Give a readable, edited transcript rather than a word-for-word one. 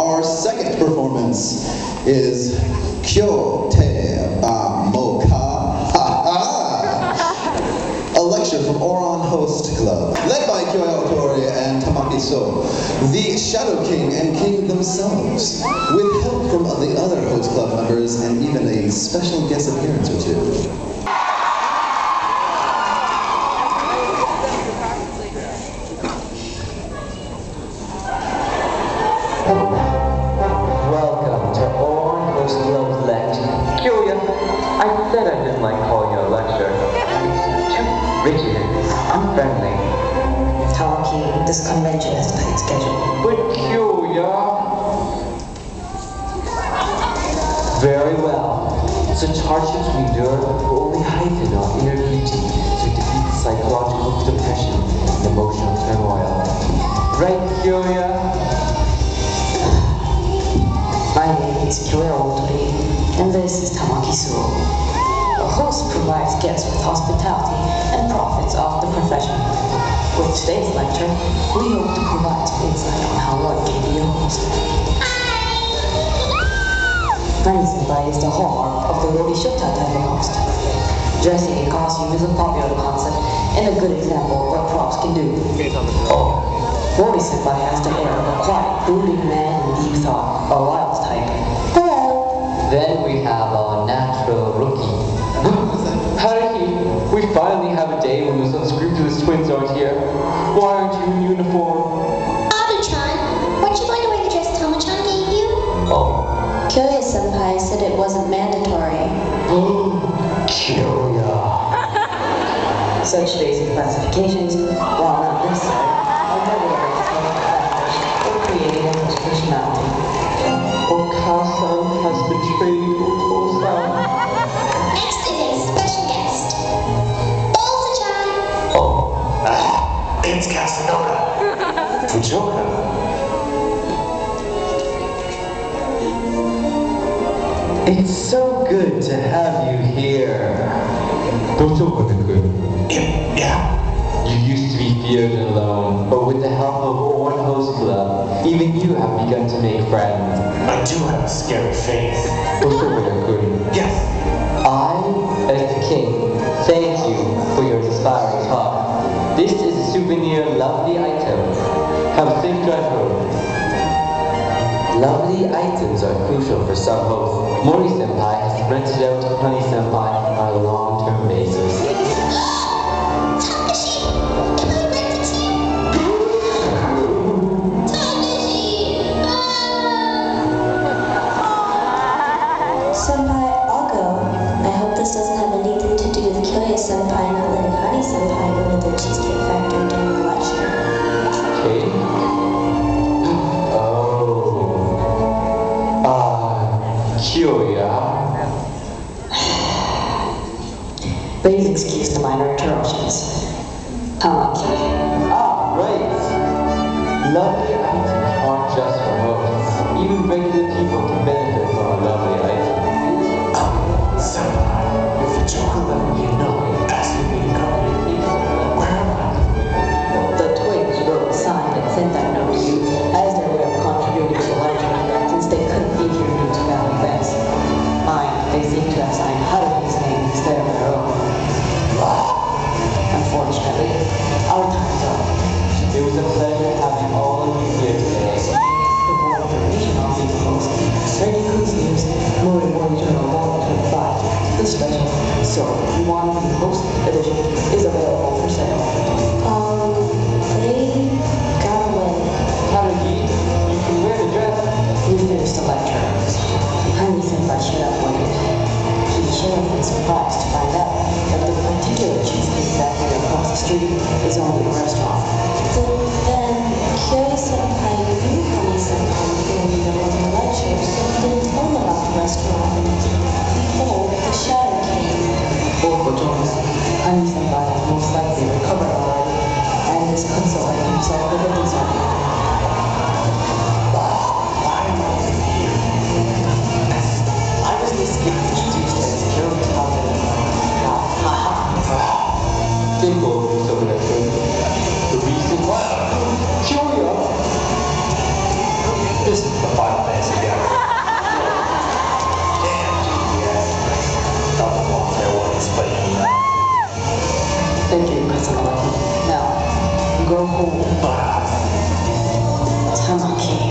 Our second performance is Kyo Te Ba Moka, a lecture from Oran Host Club, led by Kyoya Otori and Tamaki So, the Shadow King and King themselves, with help from the other Host Club members and even a special guest appearance or two. Welcome to Oran Host Club's lecture. Kyoya, I said I didn't like calling you a lecture. Too rigid and unfriendly. Tamaki, this convention has a tight schedule. But Kyoya... Very well. Such hardships we endure will only heighten our inner beauty to defeat psychological depression and emotional turmoil. Right, Kyoya? My name is Kyoya Otori, and this is Tamaki Suo. A host provides guests with hospitality and profits off the profession. With today's lecture, we hope to provide some insight on how one can be a host. Nani-senpai is the hallmark of the Rori-shota type of host. Dressing in costume is a popular concept and a good example of what props can do. Mori-senpai has the air of a quiet, brooding man in deep thought, a wild type. Hello! Then we have our natural rookie. Haruhi, we finally have a day when those unscrupulous twins aren't here. Why aren't you in uniform? Abu-chan, weren't you going to wear the dress Tama-chan gave you? Oh. Kyoya-senpai said it wasn't mandatory. Kyoya. Such basic classifications, while not necessary, are regular factors for creating a host personality. Okasan has betrayed Oto-san. Next is a special guest. Bolsa-chan! It's Casanova. Fujioka. It's so good to have you here. Yeah. You used to be feared and alone, but with the help of Oran Host Club, even you have begun to make friends. I do have a scary face. Yes. I, as the king, thank you for your inspiring talk. This is a souvenir lovely item. Have a safe drive home. Lovely items are crucial for some hosts. Mori-senpai has rented out to Honey-senpai on a long-term basis. Takashi! Can I rent it to you? Takashi! Senpai, I'll go. I hope this doesn't have anything to do with Kyoya-senpai not letting Honey-senpai go to the Cheesecake Factory during the lecture. Katie? Kyoya. Please excuse the minor interruptions. Tamaki. Right. Lovely items aren't just for hosts. Even regular people can benefit from a lovely item. Senpai, if Fujioka let me know, asking me to come, where am I? The twins wrote, signed, and sent that note to you as their way of contributing to the lecture, since they couldn't be here due to family events. Mine, they seem to have signed Haruhi's name instead of their own. Unfortunately, our time's up. It was a pleasure having all of you here today. For more information on being a host, Ready Cruise News, Mori Journal Volume 25, the special. So, if you want to be host edition, is available for sale. They got away. Haruhi, you can wear the dress. We finished the lecture. Honey-senpai shut up waited. She should have been surprised to find out that the particular cheesecake factory across the street is only a restaurant. Then Kyoya-senpai knew Honey-senpai during the middle of the lecture, so he didn't tell them about the restaurant. Behold, the Shadow King. Both were twins. Honey-senpai had most likely recovered already and is consoling himself with a dessert. Why am I here? I was introduced as Kyoya Otori. Dimple, so that the reason why. Kyoya! This is the final go home. But Tamaki.